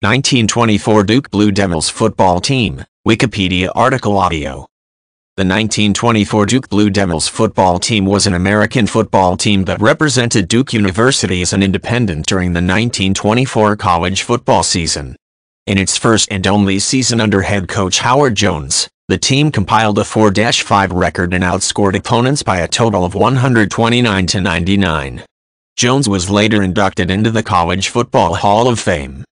1924 Duke Blue Devils football team, Wikipedia article audio. The 1924 Duke Blue Devils football team was an American football team that represented Duke University as an independent during the 1924 college football season. In its first and only season under head coach Howard Jones, the team compiled a 4-5 record and outscored opponents by a total of 129-99. Jones was later inducted into the College Football Hall of Fame.